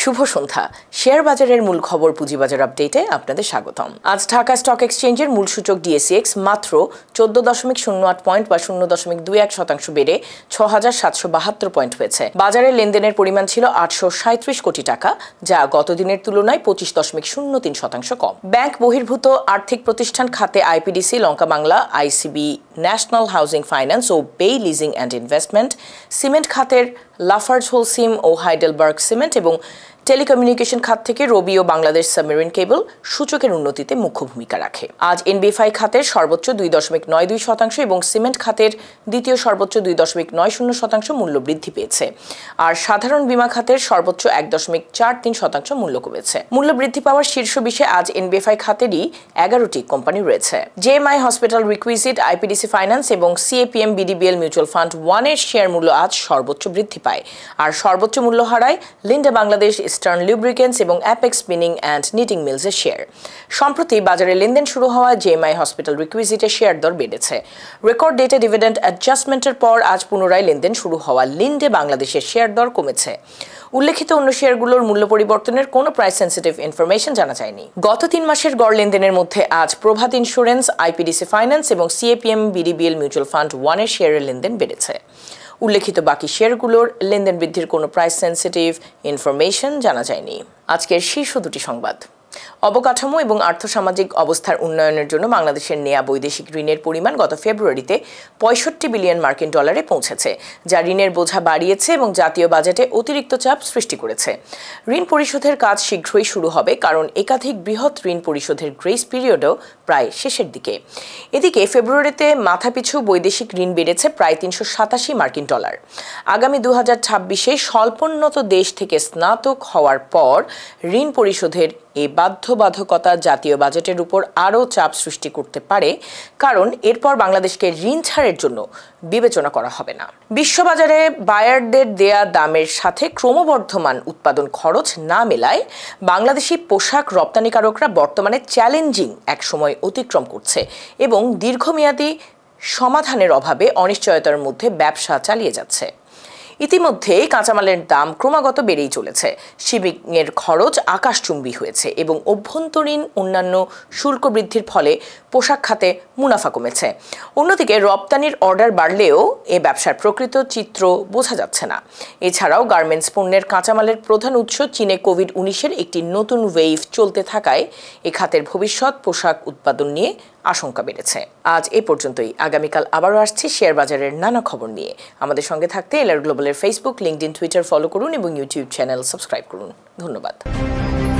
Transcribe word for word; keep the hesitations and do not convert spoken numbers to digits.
শুভ সন্ধ্যা। Share বাজারের মূল খবর পুঁজিবাজার আপডেটে আপনাদের স্বাগতম। আজ ঢাকা স্টক এক্সচেঞ্জের মূল সূচক ডিএসইএক্স মাত্র চোদ্দ দশমিক শূন্য আট পয়েন্ট বা শূন্য দশমিক দুই এক শতাংশ বেড়ে ছ হাজার সাতশো বাহাত্তর পয়েন্ট হয়েছে। বাজারে লেনদেনের পরিমাণ ছিল আটশো সাঁত্রিশ কোটি টাকা, যা গত দিনের তুলনায় পঁচিশ দশমিক শূন্য তিন শতাংশ কম। ব্যাংক বহির্ভূত আর্থিক প্রতিষ্ঠান খাতে IPDC, Lanka Bangla, ICB, national housing finance ও bay leasing and investment, cement খাতের লাফার্জ হোলসিম ও হাইডেলবার্গ সিমেন্ট এবং টেলিকমিউনিকেশন খাত থেকে রবি ও বাংলাদেশ সাবমেরিন কেবল সূচকের উন্নতিতে মুখ্য ভূমিকা রাখে। আজ এনবিএফআই খাতের সর্বোচ্চ দুই দশমিক নয় দুই শতাংশ এবং সিমেন্ট খাতের দ্বিতীয় সর্বোচ্চ দুই দশমিক নয় শূন্য শতাংশ মূল্য বৃদ্ধি পেয়েছে, আর সাধারণ বীমা খাতের সর্বোচ্চ এক দশমিক চার তিন শতাংশ মূল্য কমেছে। মূল্য বৃদ্ধি পাওয়ার শীর্ষ বিষয়ে আজ এনবিএফআই খাতেরই এগারোটি কোম্পানি রয়েছে। JMI hospital requisite, IPDC finance এবং সিএপিএম বিডিবিএল মিউচুয়াল ফান্ড ওয়ানের শেয়ার মূল্য আজ সর্বোচ্চ বৃদ্ধি পায়, আর সর্বোচ্চ মূল্য হারায় লিন্ডা বাংলাদেশ, ইস্টার্ন লুব্রিকেন্টস এবং অ্যাপেক্স স্পিনিং অ্যান্ড নিটিং মিলসের শেয়ার। সম্প্রতি বাজারে লেনদেন শুরু হওয়া জেএমআই হসপিটাল রিকুইজিটের শেয়ার দর বেড়েছে। রেকর্ড ডেটে ডিভিডেন্ড অ্যাডজাস্টমেন্টের পর আজ পুনরায় লেনদেন শুরু হওয়া লিন্ডে বাংলাদেশের শেয়ার দর কমেছে। উল্লেখিত অন্য শেয়ারগুলোর মূল্য পরিবর্তনের কোনো প্রাইস সেন্সিটিভ ইনফরমেশন জানা যায়নি। গত তিন মাসের গড় লেনদেনের মধ্যে আজ প্রভাত ইন্স্যুরেন্স, আইপিডিসি ফাইন্যান্স এবং সিএপিএম বিডিবিএল মিউচুয়াল ফান্ড ওয়ানের শেয়ারের লেনদেন বেড়েছে। উল্লেখিত বাকি শেয়ারগুলোর লেনদেন বৃদ্ধির কোনো প্রাইস সেন্সিটিভ ইনফরমেশন জানা যায়নি। আজকের শীর্ষ দুটি সংবাদ। অবকাঠামো এবং আর্থসামাজিক অবস্থার উন্নয়নের জন্য বাংলাদেশের নেয়া বৈদেশিক ঋণের পরিমাণ গত ফেব্রুয়ারিতে পঁয়ষট্টি বিলিয়ন মার্কিন ডলারে পৌঁছেছে, যা ঋণের বোঝা বাড়িয়েছে এবং জাতীয় বাজেটে অতিরিক্ত চাপ সৃষ্টি করেছে। ঋণ পরিশোধের কাজ শীঘ্রই শুরু হবে, কারণ একাধিক বৃহৎ ঋণ পরিশোধের গ্রেস পিরিয়ডও প্রায় শেষের দিকে। এদিকে ফেব্রুয়ারিতে মাথাপিছু বৈদেশিক ঋণ বেড়েছে প্রায় তিনশো সাতাশি মার্কিন ডলার। আগামী দু হাজার ছাব্বিশে স্বল্পোন্নত দেশ থেকে স্নাতক হওয়ার পর ঋণ পরিশোধের এই বাধ্যবাধকতা জাতীয় বাজেটের উপর আরও চাপ সৃষ্টি করতে পারে, কারণ এরপর বাংলাদেশকে ঋণ ছাড়ের জন্য বিবেচনা করা হবে না। বিশ্ববাজারে বায়ারদের দেয়া দামের সাথে ক্রমবর্ধমান উৎপাদন খরচ না মেলায় বাংলাদেশি পোশাক রপ্তানিকারকরা বর্তমানে চ্যালেঞ্জিং এক সময় অতিক্রম করছে এবং দীর্ঘমেয়াদী সমাধানের অভাবে অনিশ্চয়তার মধ্যে ব্যবসা চালিয়ে যাচ্ছে। ইতিমধ্যে কাঁচামালের দাম ক্রমাগত বেড়েই চলেছে, শিপিংয়ের খরচ আকাশচুম্বী হয়েছে এবং অভ্যন্তরীণ অন্যান্য শুল্ক বৃদ্ধির ফলে পোশাক খাতে মুনাফা কমেছে। অন্যদিকে রপ্তানির অর্ডার বাড়লেও এ ব্যবসার প্রকৃত চিত্র বোঝা যাচ্ছে না। এছাড়াও গার্মেন্টস পণ্যের কাঁচামালের প্রধান উৎস চীনে কোভিড উনিশের একটি নতুন ওয়েভ চলতে থাকায় এ খাতের ভবিষ্যৎ পোশাক উৎপাদন নিয়ে আশঙ্কা বেড়েছে। আজ এ পর্যন্তই। আগামীকাল আবারও আসছি শেয়ার বাজারের নানা খবর নিয়ে। আমাদের সঙ্গে থাকতে এলআর গ্লোবালের ফেসবুক, লিঙ্কডইন, টুইটার ফলো করুন এবং ইউটিউব চ্যানেল সাবস্ক্রাইব করুন। ধন্যবাদ।